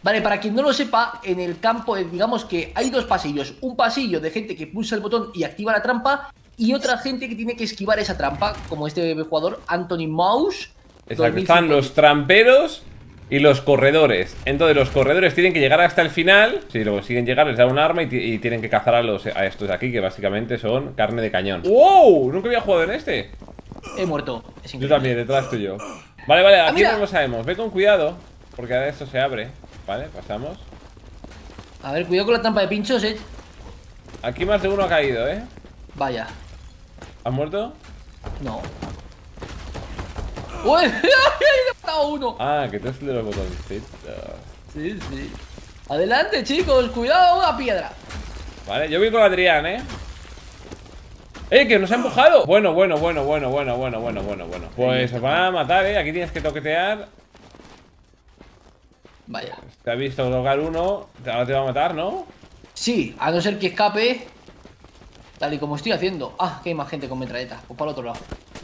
Vale, para quien no lo sepa, en el campo, digamos que hay dos pasillos. Un pasillo de gente que pulsa el botón y activa la trampa, y otra gente que tiene que esquivar esa trampa, como este jugador, Anthony Mouse. Exacto, están los tramperos y los corredores. Entonces los corredores tienen que llegar hasta el final. Si lo consiguen llegar, les da un arma y tienen que cazar a estos de aquí, que básicamente son carne de cañón. ¡Wow! Nunca había jugado en este. He muerto. Yo también, detrás tuyo. Vale, aquí mira. no lo sabemos. Ve con cuidado, porque ahora esto se abre. Vale, pasamos. A ver, cuidado con la trampa de pinchos, Aquí más de uno ha caído, Vaya. ¿Has muerto? No. ¡Uy! ¡Ahí le he matado uno! Ah, que tú es el de los botoncitos. Sí. Adelante, chicos, cuidado, una piedra. Vale, yo voy con Adrián, que nos ha empujado. Bueno. Pues os van a matar, aquí tienes que toquetear. Vaya. Te ha visto tocar uno, ahora te va a matar, ¿no? Sí, a no ser que escape. Tal y como estoy haciendo. Ah, que hay más gente con metralleta. Pues para el otro lado.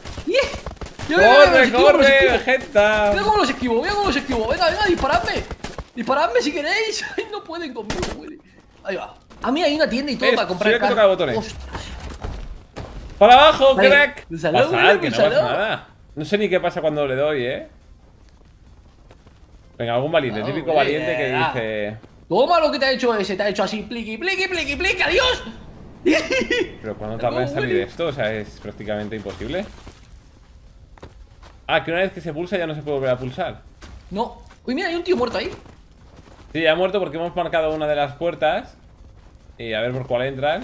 ¡Corre, Vegeta! Mira cómo los esquivo. Venga, disparadme. Disparadme si queréis. Ay, no pueden conmigo, güey. Ahí va. A mí hay una tienda y todo para comprar. Sí, que tocar botones. Ostras. ¡Para abajo, Vale. crack! Pulsalo, Que no pasa nada. No sé ni qué pasa cuando le doy, Venga, algún valiente, típico valiente que dice... Toma lo que te ha hecho ese, te ha hecho así, pliqui, adiós. Pero cuando tarda en salir esto, o sea, es prácticamente imposible. Ah, que una vez que se pulsa ya no se puede volver a pulsar. No. Uy, mira, hay un tío muerto ahí. Sí, ha muerto porque hemos marcado una de las puertas. Y a ver por cuál entran.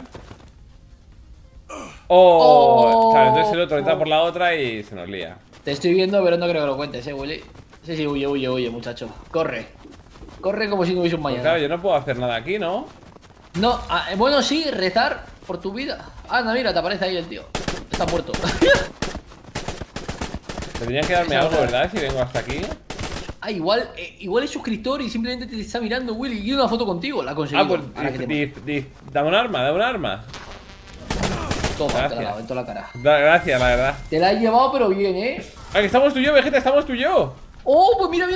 Claro, entonces el otro entra por la otra y se nos lía. Te estoy viendo, pero no creo que lo cuentes, Willy. Sí, huye, muchacho. Corre como si no hubiese un mañana. Pues claro, yo no puedo hacer nada aquí, ¿no? No, bueno, sí, rezar por tu vida. Anda, mira, te aparece ahí el tío. Está muerto. Tendrían que darme algo, ¿verdad? Si vengo hasta aquí. Ah, igual es suscriptor y simplemente te está mirando, Willy. Y una foto contigo, la conseguí. Ah, pues dame un arma. Toma, te la he dado en toda la cara. Gracias, la verdad. Te la he llevado, pero bien, Ah, que estamos tú y yo, Vegeta, estamos tú y yo. Oh, pues mira.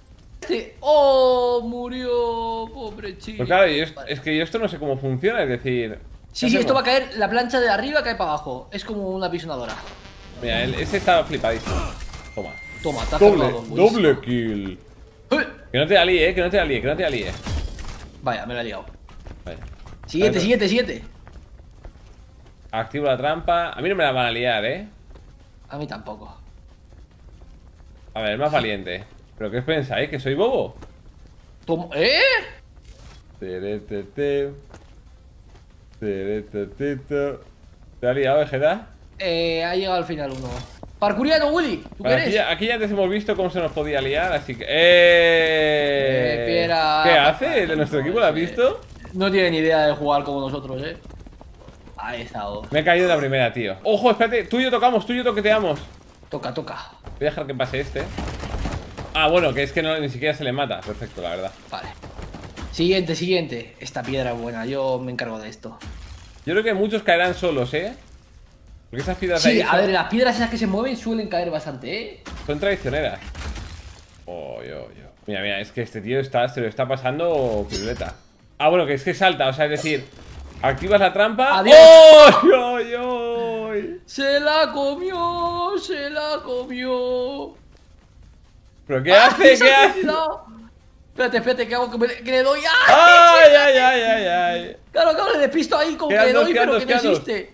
Oh, murió, pobre chico. Pues claro, es que yo esto no sé cómo funciona, es decir... Sí, esto va a caer, la plancha de arriba cae para abajo. Es como una pisonadora. Mira, ese está flipadísimo. Toma, te has cargado doble kill. Que no te alíe, que no te alíe. Vaya, me lo he liado. Vale. Siguiente. Activo la trampa. A mí no me la van a liar, A mí tampoco. A ver, es más valiente. ¿Pero qué os pensáis? ¿Que soy bobo? Toma, ¿Te ha liado, Vegeta? Ha llegado al final uno. Parkouriano, Willy, ¿tú quieres? Aquí ya antes hemos visto cómo se nos podía liar, así que... Piedra. ¿Qué hace? ¿El de nuestro equipo lo has visto? No tiene ni idea de jugar como nosotros, Ahí está. Me he caído en la primera, tío. Ojo, espérate, tú y yo tocamos, tú y yo toqueteamos. Toca. Voy a dejar que pase este. Ah, bueno, que es que ni siquiera se le mata. Perfecto, la verdad. Vale. Siguiente. Esta piedra es buena, yo me encargo de esto. Yo creo que muchos caerán solos, Porque esas piedras Sí, ahí a ver, las piedras esas que se mueven suelen caer bastante, son traicioneras. Mira, es que este tío se lo está pasando piruleta. Ah, bueno, que es que salta, o sea, es decir, activas la trampa. ¡Adiós! ¡Oh! Se la comió. ¿Pero qué hace? Espérate, ¿qué hago? Que le doy. ¡Ay! Claro, le despisto ahí con que le doy, pero que no existe.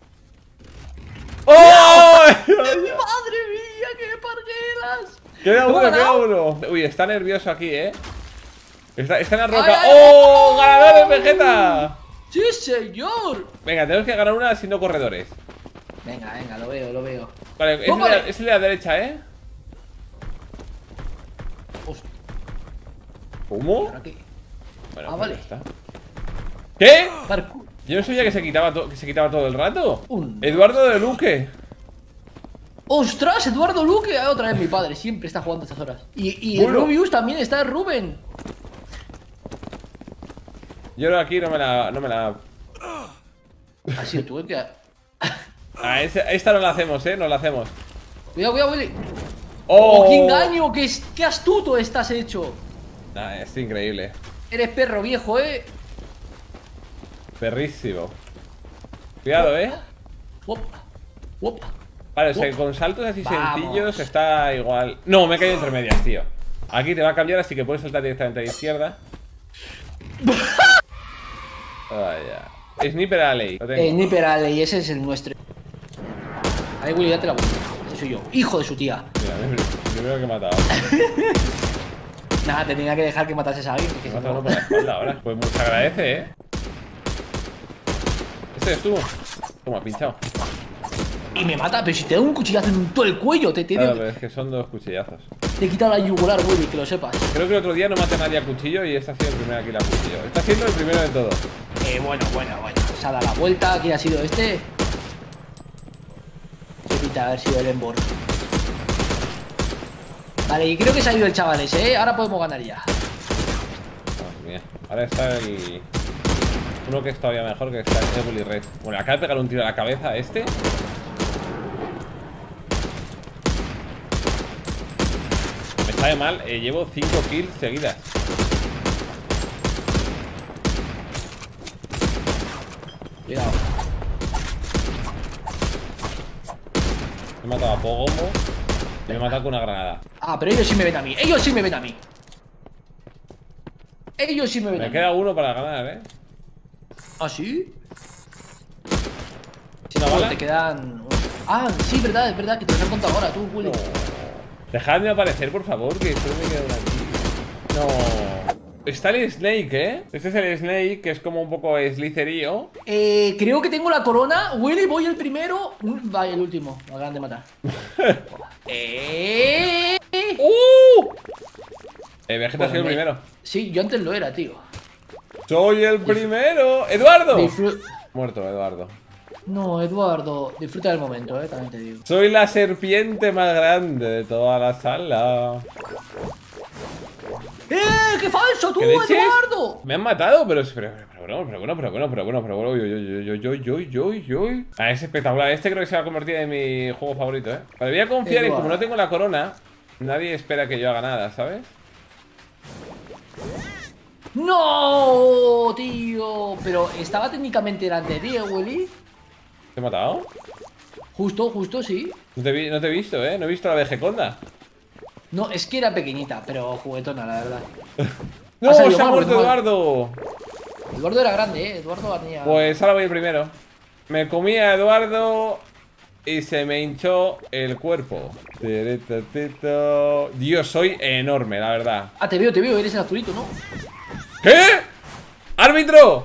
¡Oh! ¡Madre mía, qué parguelas! Queda uno. Uy, está nervioso aquí, Está en la roca. ¡Oh! ¡Ganadores, Vegeta! ¡Sí, señor! Venga, tenemos que ganar una haciendo corredores. Venga, lo veo. Vale, es el de la derecha, Hostia. ¿Cómo? Bueno, pues vale. ya está. ¿Qué? Parkour. Yo no sabía que se quitaba todo el rato. Eduardo de Luque. ¡Ostras! Eduardo Luque. Otra vez mi padre. Siempre está jugando a estas horas. Y el Rubius también está Rubén. Yo aquí no me la... Ha sido tú, que... Esta no la hacemos, no la hacemos. Cuidado, Willy. ¡Oh! ¡Qué engaño! ¡Qué astuto estás hecho! Nah, es increíble. Eres perro viejo, Perrísimo. Cuidado, Op, op. Vale, o sea, con saltos así Vamos. sencillos está igual. No, me he caído entre medias, tío. Aquí te va a cambiar, así que puedes saltar directamente a la izquierda. Vaya. Sniper Alley. Lo tengo. Sniper Alley, ese es el nuestro. Ahí, Willy, date la vuelta. Ese soy yo. Hijo de su tía. Mira, primero que he matado. Nada, te tenía que dejar que matases a alguien. Me he matado uno por la espalda ahora. Pues muchas agradece, Este estuvo. Toma, pinchado. Y me mata, pero si te da un cuchillazo en todo el cuello, Claro, pero es que son 2 cuchillazos. te he quitado la yugular, Willy, que lo sepas. Creo que el otro día no maté a nadie a cuchillo y este ha sido el primero aquí a cuchillo. Está siendo el primero de todo. Bueno. Se ha dado la vuelta. ¿Quién ha sido este? Se pinta haber sido el Embor. Vale, y creo que se ha ido el chaval ese, Ahora podemos ganar ya. Madre mía. Ahora está el... Uno que es todavía mejor, que está el Bully Red. Bueno, acaba de pegar un tiro a la cabeza a este. Me sabe mal, llevo 5 kills seguidas. Cuidado. He matado a Pogombo y me he matado con una granada. Pero ellos sí me ven a mí. Ellos sí me ven a mí. Me queda uno para ganar, ¿Ah, sí? ¿Una Solo bala? te quedan... sí, verdad, es verdad que te lo han contado ahora, tú, Willy. Dejadme aparecer, por favor, que solo me queda una aquí. No. Está el Snake, Este es el Snake, que es como un poco slicerío. Creo que tengo la corona. Willy, voy el primero. Vaya, el último. Me acaban de matar. Vegeta ha sido el primero. Sí, yo antes lo era, tío. ¡Soy el primero! ¡Eduardo! Disfru- Muerto, Eduardo. No, Eduardo, disfruta del momento, también te digo. Soy la serpiente más grande de toda la sala. ¡Qué falso tú, ¿Qué leches? Eduardo! Me han matado, pero bueno. Es espectacular. Este creo que se va a convertir en mi juego favorito, Vale, voy a confiar en como no tengo la corona. Nadie espera que yo haga nada, ¿sabes? ¡No, tío! Pero estaba técnicamente delante de ti, Willy. ¿Te he matado? Justo, sí. No te he visto, No he visto la Vegeconda. No, es que era pequeñita, pero juguetona, la verdad. ¡No! Ha ¡Se salido ha mal, muerto pues, Eduardo! Eduardo era grande, Eduardo tenía... Pues ahora voy el primero. Me comí a Eduardo y se me hinchó el cuerpo. Dios, soy enorme, la verdad. Te veo, eres el azulito, ¿no? ¿Qué? ¡Árbitro!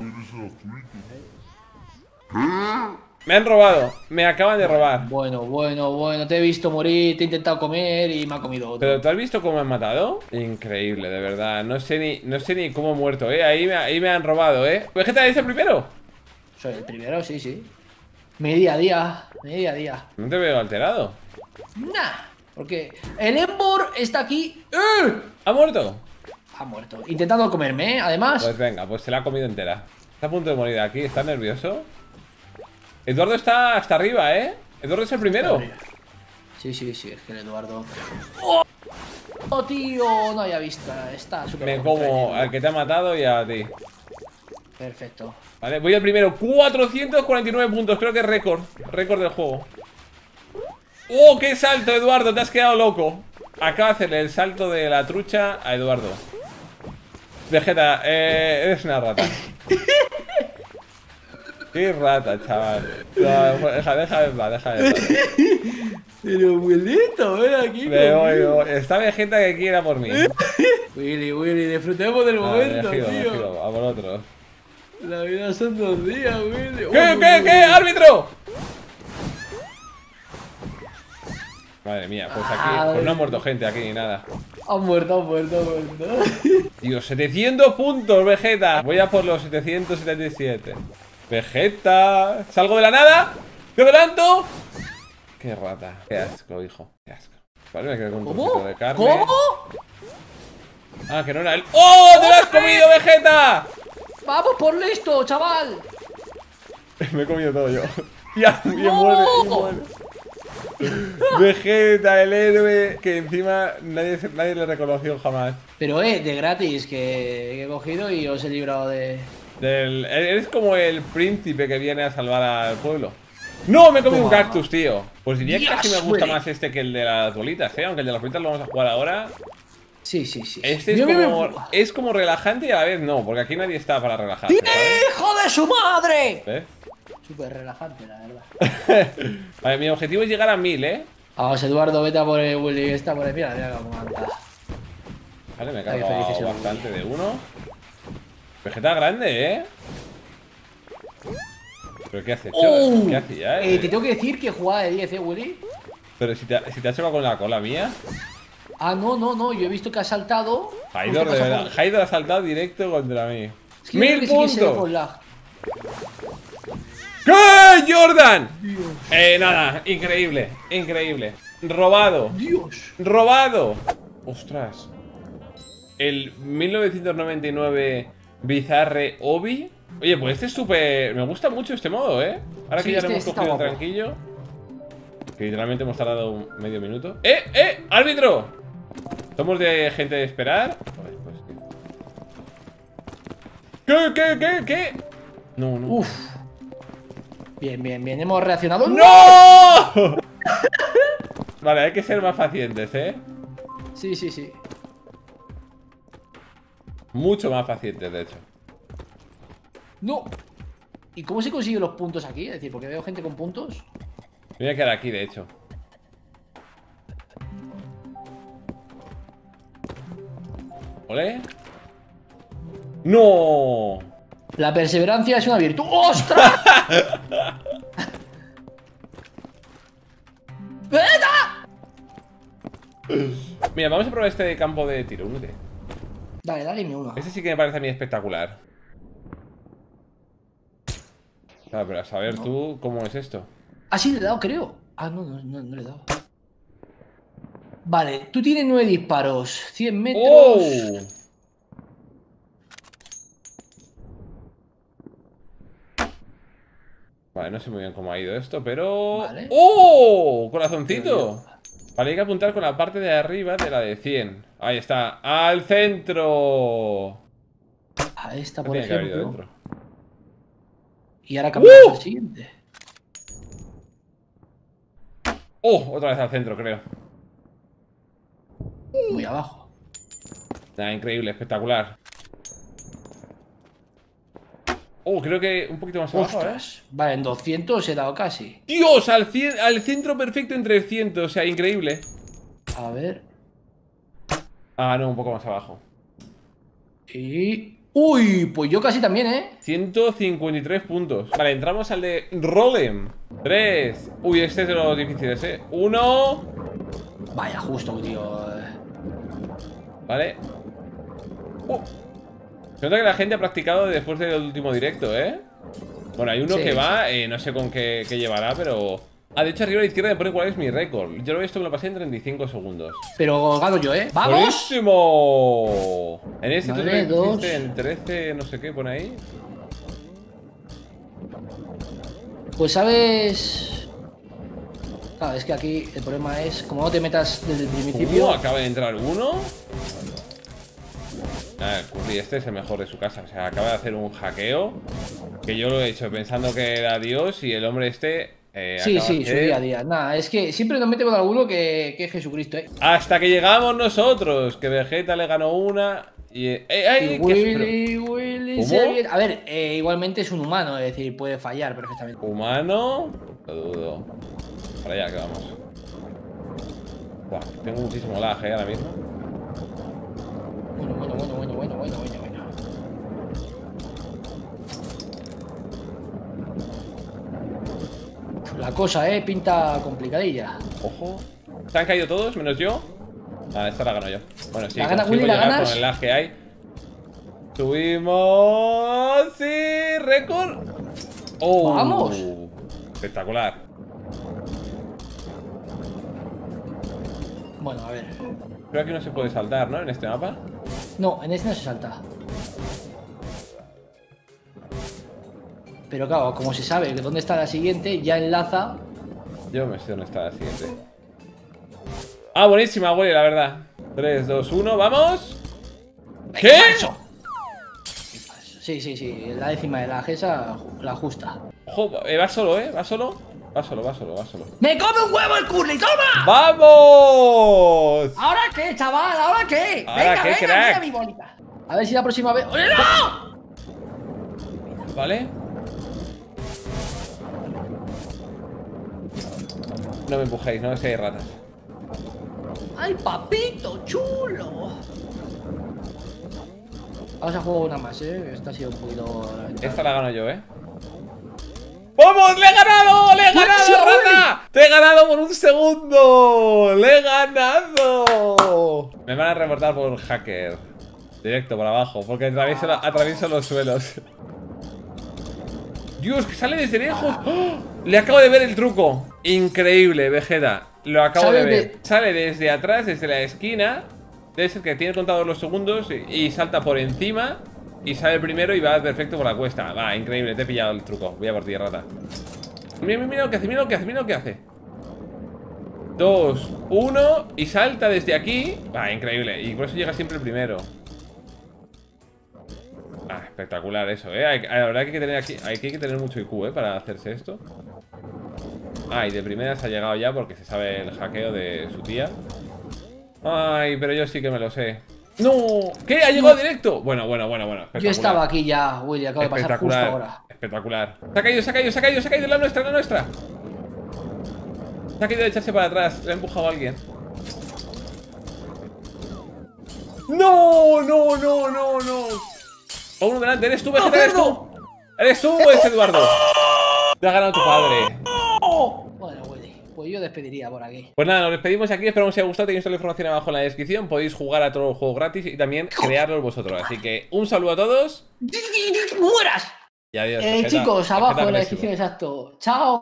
Me han robado, me acaban de robar. Bueno, te he visto morir, te he intentado comer y me ha comido otro. ¿Pero tú has visto cómo me han matado? Increíble, de verdad. No sé ni cómo he muerto, Ahí me han robado, ¿Vegeta es el primero? Soy el primero, sí. Mi día a día. No te veo alterado. Nah, porque el Embor está aquí. ¿Ha muerto? Ha muerto. Intentando comerme, además. Pues venga, pues se la ha comido entera. Está a punto de morir aquí, ¿está nervioso? Eduardo está hasta arriba, Eduardo es el primero. Sí, es que el Eduardo... ¡Oh, tío! No había visto, está súper... Me como al que te ha matado y a ti. Perfecto. Vale, voy al primero. 449 puntos, creo que es récord. Récord del juego. ¡Oh, qué salto, Eduardo! Te has quedado loco. Acaba de hacerle el salto de la trucha a Eduardo. Vegeta, eres una rata. Qué rata, chaval. No, deja en paz. Pero abuelito, ven aquí. Me voy. Está Vegeta que quiera por mí. Willy, disfrutemos del momento, Me tío. giro, a por otro. La vida son 2 días, Willy. ¿Qué? ¡Árbitro! Madre mía, pues aquí pues no ha muerto gente aquí ni nada. Ha muerto. Dios, 700 puntos, Vegeta. Voy a por los 777. Vegeta, salgo de la nada. ¡Te adelanto! ¡Qué rata! ¡Qué asco, hijo! ¡Qué asco! Vale, me quedo con un trocito de carne. ¿Cómo? Que no era él. ¡Oh! ¡Te lo has comido, Vegeta! ¡Vamos por listo, chaval! Me he comido todo yo. Ya, ¡No! muere. Vegeta, el héroe, que encima nadie le reconoció jamás. Pero de gratis, que he cogido y os he librado de... Eres como el príncipe que viene a salvar al pueblo. ¡No! Me he comido un cactus, tío. Pues diría que casi me gusta más este que el de las bolitas, aunque el de las bolitas lo vamos a jugar ahora. Sí, sí, sí. Este es como relajante y a la vez no, porque aquí nadie está para relajarse, ¿sabes? ¡Hijo de su madre! ¿Ves? Súper relajante, la verdad. Vale, mi objetivo es llegar a 1000, ¿eh? Vamos, Eduardo, vete a por el Willy, que está por ahí. Mira, mira cómo anda. Vale, me he cargado bastante de uno. Vegeta grande, ¿eh? ¿Pero qué hace? ¿Qué hace ya? Te tengo que decir que jugaba de 10, Willy. Pero si te ha chocado con la cola mía. Ah, no, yo he visto que ha saltado. Haidor, de verdad. Haidor ha saltado directo contra mí. Es que 1000 puntos. Sí con lag. ¿Qué, Jordan? Dios. Nada, increíble, increíble. Robado. Dios. Robado. Ostras. El 1999 Bizarre Obi. Oye, pues este es súper... Me gusta mucho este modo, ¿eh? Ahora que ya le hemos cogido tranquilo. Que literalmente hemos tardado medio minuto. ¡Árbitro! ¿Somos de gente de esperar? Pues, ¿Qué? No. Uf. Bien, hemos reaccionado. ¡No! Vale, hay que ser más pacientes, ¿eh? Sí. Mucho más pacientes, de hecho. No. ¿Y cómo se consiguen los puntos aquí? Es decir, porque veo gente con puntos. Me voy a quedar aquí, de hecho. ¿Ole? ¡No! La perseverancia es una virtud. ¡Ostras! ¡Veta! Mira, vamos a probar este campo de tiro. Únete. Dale, uno. Este sí que me parece a mí espectacular. Claro, pero a saber tú cómo es esto. Ah, sí, le he dado, creo. Ah, no le he dado. Vale, tú tienes 9 disparos. 100 metros. ¡Oh! Vale, no sé muy bien cómo ha ido esto, pero... Vale. ¡Oh! ¡Corazoncito! Vale, hay que apuntar con la parte de arriba de la de 100. Ahí está. ¡Al centro! A esta, por ejemplo. Y ahora cambiamos al siguiente. ¡Oh! Otra vez al centro, creo. Muy abajo. Nada, increíble, espectacular. Oh, creo que un poquito más abajo, ¿eh? Vale, en 200 he dado casi. ¡Dios! Al centro perfecto en 300. O sea, increíble. A ver. Ah, no, un poco más abajo. Y... ¡Uy! Pues yo casi también, ¿eh? 153 puntos. Vale, entramos al de Rolem. 3. Uy, este es de los difíciles, ¿eh? 1. Vaya, justo, tío. Vale. Se nota que la gente ha practicado después del último directo, ¿eh? Bueno, hay uno que va, no sé con qué llevará, pero... Ah, de hecho arriba a la izquierda me pone cuál es mi récord. Yo lo he visto, me lo pasé en 35 segundos. Pero gano yo, ¿eh? ¡Vamos! ¡Buenísimo! En este tú te dos. hiciste en 13, no sé qué, pone ahí. Pues sabes... Claro, es que aquí el problema es, como no te metas desde el principio... Acaba de entrar uno. Ah, Curry este es el mejor de su casa. O sea, acaba de hacer un hackeo. Que yo lo he hecho pensando que era Dios. Y el hombre este... sí, su día a día. Nada, es que siempre nos mete con alguno que es Jesucristo, ¿eh? Hasta que llegamos nosotros. Que Vegeta le ganó una. Y Willy se... A ver, igualmente es un humano. Es decir, puede fallar perfectamente. ¿Humano? Lo dudo. Para allá que vamos. Buah, tengo muchísimo lag, ahora mismo. Bueno. La cosa, pinta complicadilla. Ojo. ¿Se han caído todos, menos yo? Ah, esta la gano yo. Bueno, sí, ¿La gana Willy, la ganas? Con el lag que hay. Subimos. Sí, récord. Oh, ¡vamos! Espectacular. Bueno, a ver. Creo que no se puede saltar, ¿no? En este mapa. No, en este no se salta. Pero claro, como se sabe que dónde está la siguiente, ya enlaza Yo me sé dónde está la siguiente. Ah, buenísima, Willy, la verdad. 3, 2, 1, ¡vamos! ¿Qué? Sí. La décima de la GESA, la justa. Ojo, va solo, ¿eh? Va solo. Va solo. ¡Me come un huevo el curly! ¡Toma! ¡Vamos! ¿Ahora qué, chaval? ¿Ahora qué? ¿Ahora qué, crack? Mira mi bolita. A ver si la próxima vez... ¡Oye, no! Vale. No me empujéis, no es que hay ratas. ¡Ay, papito chulo! Vamos a jugar una más, Esta ha sido un poquito... Esta la gano yo, ¡Vamos! ¡Le he ganado! ¡Le he ganado, rata! ¡Te he ganado por un segundo! ¡Le he ganado! Me van a reportar por hacker. Directo por abajo, porque atravieso los suelos. Dios, que sale desde lejos. ¡Oh! Le acabo de ver el truco. Increíble, Vegeta. Lo acabo de ver. Sale desde atrás, desde la esquina. Debe ser que tiene contados los segundos y salta por encima. Y sale primero y va perfecto por la cuesta. Va, increíble, te he pillado el truco. Voy a por ti, rata. Mira lo que hace, mira lo que hace. 2, 1 y salta desde aquí. Va, increíble. Y por eso llega siempre el primero. Ah, espectacular eso, la verdad que hay que tener aquí, hay que tener mucho IQ, para hacerse esto. Ah, y de primeras ha llegado ya porque se sabe el hackeo de su tía. Ay, pero yo sí que me lo sé. ¡No! ¿Qué? ¿Ha llegado directo? Bueno. Yo estaba aquí ya, Willy, acabo de pasar justo ahora. Espectacular. Se ha caído, la nuestra. Se ha caído de echarse para atrás. Le ha empujado a alguien. ¡No! A uno delante, eres tú, Vegeta, eres tú. ¿Eres tú o es Eduardo? Te ha ganado tu padre. Bueno, Willy, pues yo despediría por aquí. Pues nada, nos despedimos aquí. Esperamos que os haya gustado. Tenéis toda la información abajo en la descripción. Podéis jugar a todos los juegos gratis y también crearlos vosotros. Así que un saludo a todos. ¡Mueras! Y adiós. Chicos, abajo en la descripción, exacto. Chao.